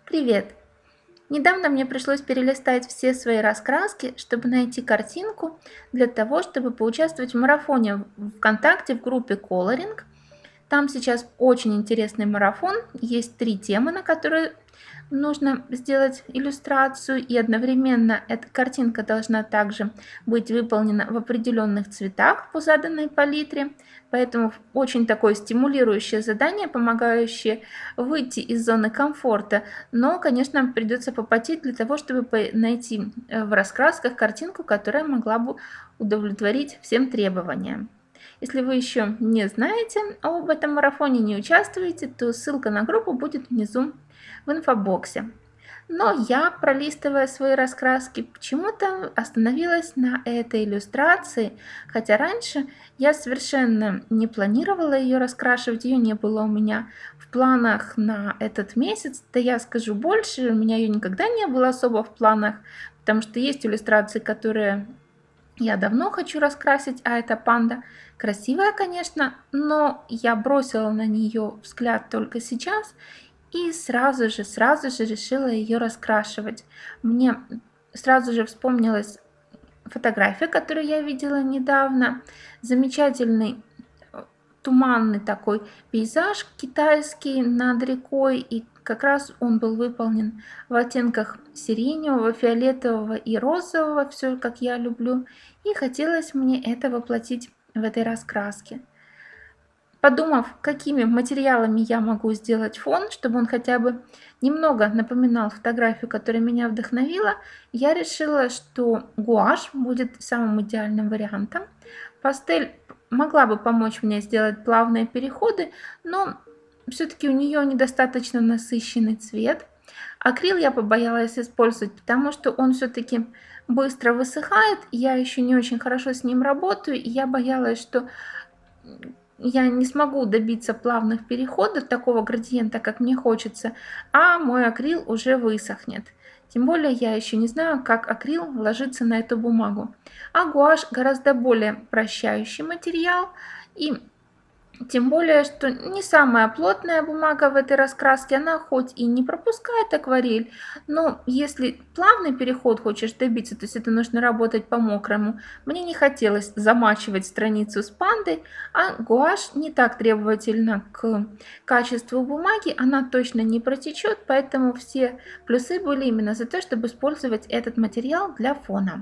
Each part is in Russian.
Привет! Недавно мне пришлось перелистать все свои раскраски, чтобы найти картинку для того, чтобы поучаствовать в марафоне в ВКонтакте в группе Coloring. Там сейчас очень интересный марафон, есть 3 темы, на которые нужно сделать иллюстрацию, и одновременно эта картинка должна также быть выполнена в определенных цветах по заданной палитре. Поэтому очень такое стимулирующее задание, помогающее выйти из зоны комфорта. Но, конечно, придется попотеть для того, чтобы найти в раскрасках картинку, которая могла бы удовлетворить всем требованиям. Если вы еще не знаете об этом марафоне, не участвуете, то ссылка на группу будет внизу в инфобоксе. Но я, пролистывая свои раскраски, почему-то остановилась на этой иллюстрации, хотя раньше я совершенно не планировала ее раскрашивать, ее не было у меня в планах на этот месяц. Да я скажу больше, у меня ее никогда не было особо в планах, потому что есть иллюстрации, которые я давно хочу раскрасить, а это панда. Красивая, конечно, но я бросила на нее взгляд только сейчас и сразу же решила ее раскрашивать. Мне сразу же вспомнилась фотография, которую я видела недавно. Замечательный туманный такой пейзаж китайский над рекой, и как раз он был выполнен в оттенках сиреневого, фиолетового и розового, все как я люблю, и хотелось мне это воплотить в этой раскраске. Подумав, какими материалами я могу сделать фон, чтобы он хотя бы немного напоминал фотографию, которая меня вдохновила, я решила, что гуашь будет самым идеальным вариантом. Пастель могла бы помочь мне сделать плавные переходы, но все-таки у нее недостаточно насыщенный цвет. Акрил я побоялась использовать, потому что он все-таки быстро высыхает, я еще не очень хорошо с ним работаю, и я боялась, что я не смогу добиться плавных переходов, такого градиента, как мне хочется, а мой акрил уже высохнет. Тем более я еще не знаю, как акрил ложится на эту бумагу. А гуашь гораздо более прощающий материал, и тем более, что не самая плотная бумага в этой раскраске, она хоть и не пропускает акварель, но если плавный переход хочешь добиться, то есть это нужно работать по-мокрому, мне не хотелось замачивать страницу с пандой, а гуашь не так требовательна к качеству бумаги, она точно не протечет, поэтому все плюсы были именно за то, чтобы использовать этот материал для фона.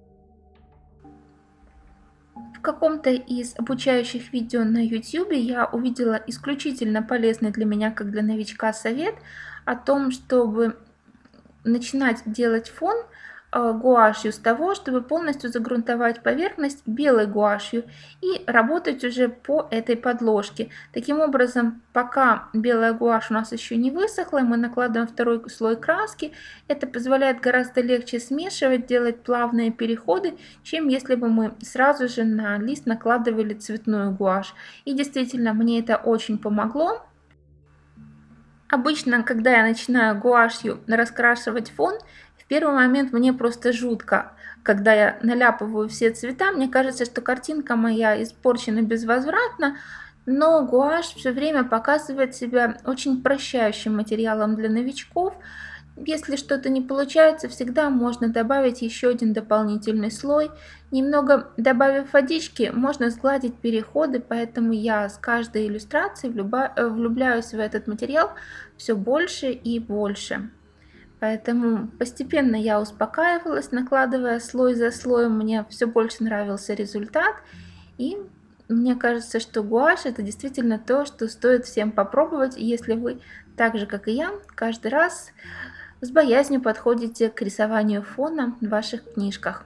В каком-то из обучающих видео на YouTube я увидела исключительно полезный для меня, как для новичка, совет о том, чтобы начинать делать фон гуашью с того, чтобы полностью загрунтовать поверхность белой гуашью и работать уже по этой подложке. Таким образом, пока белая гуашь у нас еще не высохла, мы накладываем второй слой краски. Это позволяет гораздо легче смешивать, делать плавные переходы, чем если бы мы сразу же на лист накладывали цветную гуашь. И действительно, мне это очень помогло. Обычно, когда я начинаю гуашью раскрашивать фон, в первый момент мне просто жутко. Когда я наляпываю все цвета, мне кажется, что картинка моя испорчена безвозвратно, но гуашь все время показывает себя очень прощающим материалом для новичков. Если что-то не получается, всегда можно добавить еще один дополнительный слой. Немного добавив водички, можно сгладить переходы, поэтому я с каждой иллюстрацией влюбляюсь в этот материал все больше и больше. Поэтому постепенно я успокаивалась, накладывая слой за слоем, мне все больше нравился результат. И мне кажется, что гуашь это действительно то, что стоит всем попробовать, если вы так же, как и я, каждый раз с боязнью подходите к рисованию фона в ваших книжках.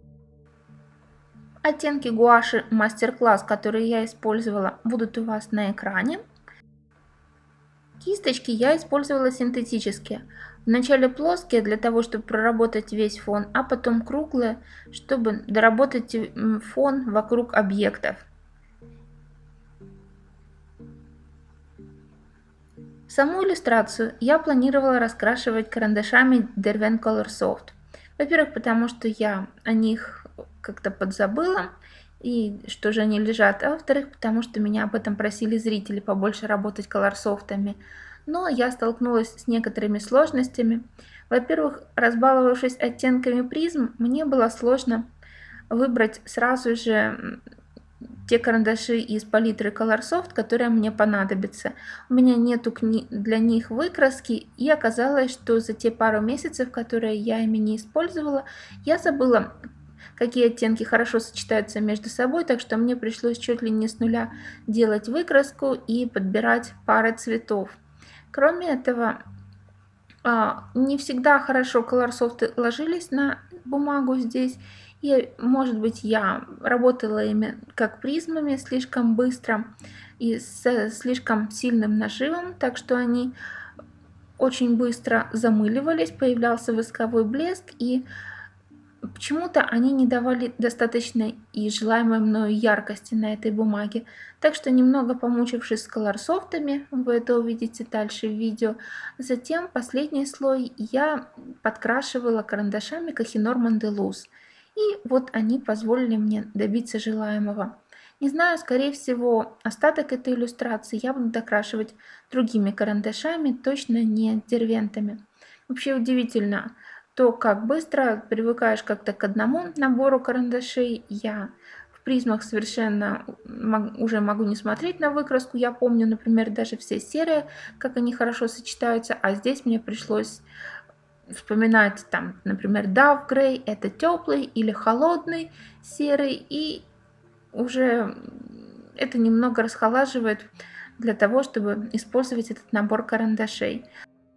Оттенки гуаши мастер-класс, которые я использовала, будут у вас на экране. Кисточки я использовала синтетические. Вначале плоские для того, чтобы проработать весь фон, а потом круглые, чтобы доработать фон вокруг объектов. Саму иллюстрацию я планировала раскрашивать карандашами Derwent Color Soft. Во-первых, потому что я о них как-то подзабыла, и что же они лежат, а во-вторых, потому что меня об этом просили зрители, побольше работать колорсофтами. Но я столкнулась с некоторыми сложностями. Во-первых, разбаловавшись оттенками призм, мне было сложно выбрать сразу же те карандаши из палитры Colorsoft, которые мне понадобятся. У меня нету для них выкраски, и оказалось, что за те пару месяцев, которые я ими не использовала, я забыла, какие оттенки хорошо сочетаются между собой, так что мне пришлось чуть ли не с нуля делать выкраску и подбирать пары цветов. Кроме этого, не всегда хорошо Colorsoft ложились на бумагу здесь, и, может быть, я работала ими как призмами слишком быстро и с слишком сильным нажимом, так что они очень быстро замыливались, появлялся восковой блеск, и почему-то они не давали достаточной и желаемой мною яркости на этой бумаге. Так что, немного помучившись с колорсофтами, вы это увидите дальше в видео, затем последний слой я подкрашивала карандашами Kohinoor Mondeluz. И вот они позволили мне добиться желаемого. Не знаю, скорее всего, остаток этой иллюстрации я буду докрашивать другими карандашами, точно не дервентами. Вообще удивительно то, как быстро привыкаешь как-то к одному набору карандашей. Я в призмах совершенно уже могу не смотреть на выкраску. Я помню, например, даже все серые, как они хорошо сочетаются, а здесь мне пришлось вспоминать там, например, Dove Grey, это теплый или холодный серый, и уже это немного расхолаживает для того, чтобы использовать этот набор карандашей.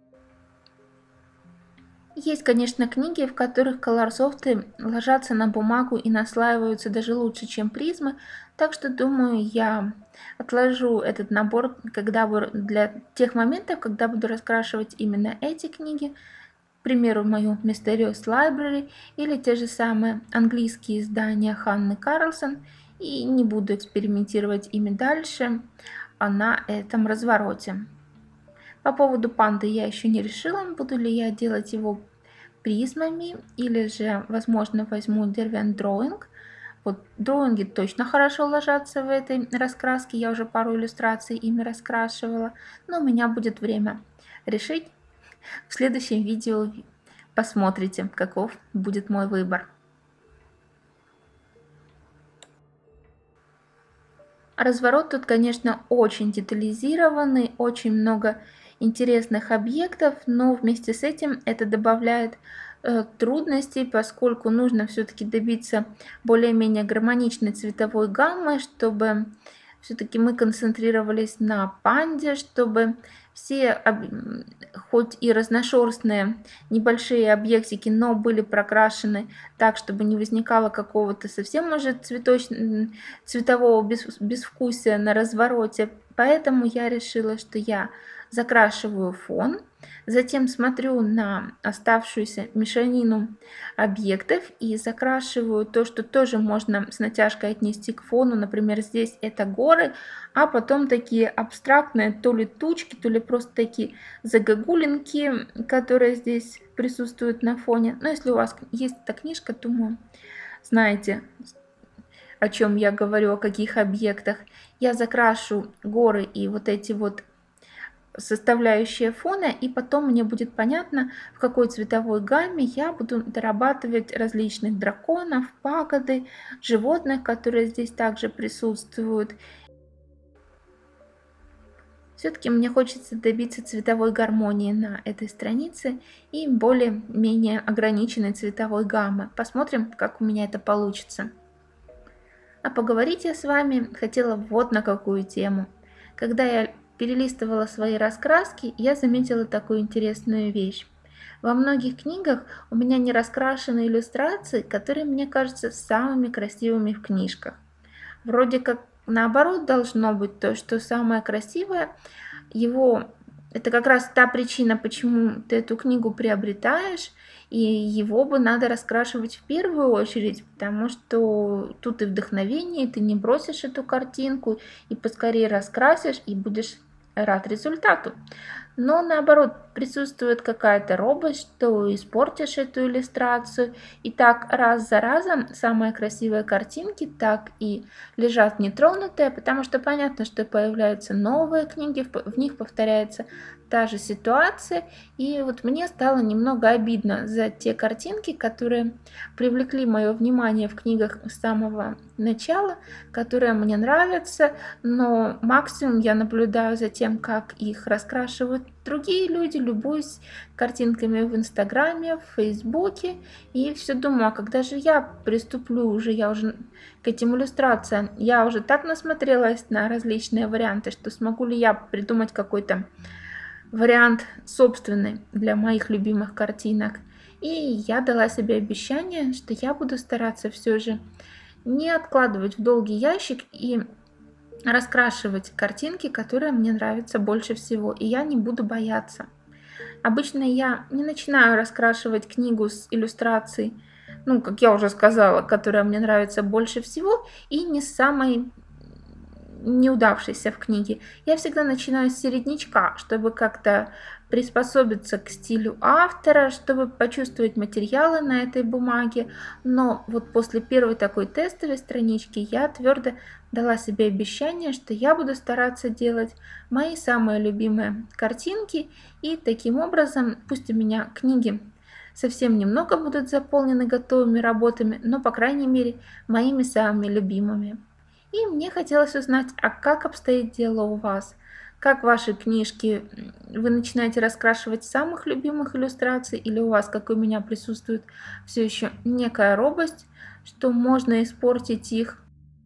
Есть, конечно, книги, в которых колорсофты ложатся на бумагу и наслаиваются даже лучше, чем призмы, так что, думаю, я отложу этот набор для тех моментов, когда буду раскрашивать именно эти книги, к примеру, мою Mysterious Library или те же самые английские издания Ханны Карлсон, и не буду экспериментировать ими дальше на этом развороте. По поводу панды я еще не решила, буду ли я делать его призмами или же, возможно, возьму Derwent Drawing. Вот дроинги точно хорошо ложатся в этой раскраске, я уже пару иллюстраций ими раскрашивала, но у меня будет время решить. В следующем видео посмотрите, каков будет мой выбор. Разворот тут, конечно, очень детализированный, очень много интересных объектов, но вместе с этим это добавляет трудностей, поскольку нужно все-таки добиться более-менее гармоничной цветовой гаммы, чтобы все-таки мы концентрировались на панде, чтобы все, хоть и разношерстные небольшие объектики, но были прокрашены так, чтобы не возникало какого-то совсем уже цветового безвкусия на развороте. Поэтому я решила, что я закрашиваю фон, затем смотрю на оставшуюся мешанину объектов и закрашиваю то, что тоже можно с натяжкой отнести к фону. Например, здесь это горы, а потом такие абстрактные то ли тучки, то ли просто такие загогулинки, которые здесь присутствуют на фоне. Но если у вас есть эта книжка, думаю, знаете, о чем я говорю, о каких объектах. Я закрашу горы и вот эти вот составляющие фона, и потом мне будет понятно, в какой цветовой гамме я буду дорабатывать различных драконов, пагоды, животных, которые здесь также присутствуют. Все-таки мне хочется добиться цветовой гармонии на этой странице и более-менее ограниченной цветовой гаммы. Посмотрим, как у меня это получится. А поговорить я с вами хотела вот на какую тему. Когда я перелистывала свои раскраски, я заметила такую интересную вещь. Во многих книгах у меня не раскрашены иллюстрации, которые мне кажутся самыми красивыми в книжках. Вроде как наоборот должно быть то, что самое красивое, это как раз та причина, почему ты эту книгу приобретаешь, и его бы надо раскрашивать в первую очередь, потому что тут и вдохновение, и ты не бросишь эту картинку, и поскорее раскрасишь, и будешь рад результату. но наоборот присутствует какая-то робость, что испортишь эту иллюстрацию. И так раз за разом самые красивые картинки так и лежат нетронутые, потому что понятно, что появляются новые книги, в них повторяется та же ситуация. И вот мне стало немного обидно за те картинки, которые привлекли мое внимание в книгах с самого начала, которые мне нравятся, но максимум я наблюдаю за тем, как их раскрашивают другие люди, любуюсь картинками в Инстаграме, в Фейсбуке, и все думаю, а когда же я приступлю уже, я уже к этим иллюстрациям, я уже так насмотрелась на различные варианты, что смогу ли я придумать какой-то вариант собственный для моих любимых картинок. И я дала себе обещание, что я буду стараться все же не откладывать в долгий ящик и раскрашивать картинки, которые мне нравятся больше всего, и я не буду бояться. Обычно я не начинаю раскрашивать книгу с иллюстрацией, ну, как я уже сказала, которая мне нравится больше всего, и не с самой неудавшейся в книге. Я всегда начинаю с середнячка, чтобы как-то приспособиться к стилю автора, чтобы почувствовать материалы на этой бумаге. Но вот после первой такой тестовой странички я твердо дала себе обещание, что я буду стараться делать мои самые любимые картинки. И таким образом, пусть у меня книги совсем немного будут заполнены готовыми работами, но, по крайней мере, моими самыми любимыми. И мне хотелось узнать, а как обстоит дело у вас? Как ваши книжки, вы начинаете раскрашивать самых любимых иллюстраций, или у вас, как и у меня, присутствует все еще некая робость, что можно испортить их?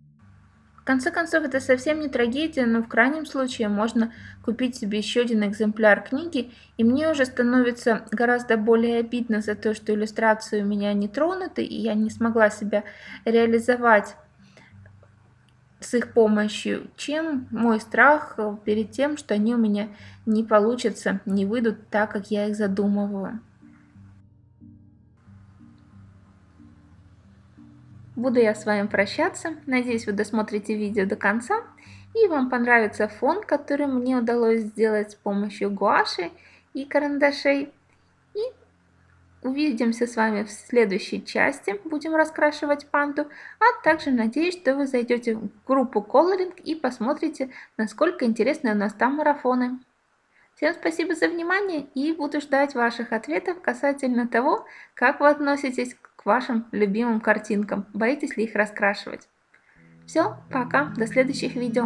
В конце концов, это совсем не трагедия, но в крайнем случае можно купить себе еще один экземпляр книги, и мне уже становится гораздо более обидно за то, что иллюстрации у меня не тронуты, и я не смогла себя реализовать с их помощью, чем мой страх перед тем, что они у меня не получатся, не выйдут так, как я их задумываю. Буду я с вами прощаться. Надеюсь, вы досмотрите видео до конца и вам понравится фон, который мне удалось сделать с помощью гуаши и карандашей. И увидимся с вами в следующей части. Будем раскрашивать панду. А также надеюсь, что вы зайдете в группу Coloring и посмотрите, насколько интересны у нас там марафоны. Всем спасибо за внимание и буду ждать ваших ответов касательно того, как вы относитесь к вашим любимым картинкам. Боитесь ли их раскрашивать? Все, пока, до следующих видео.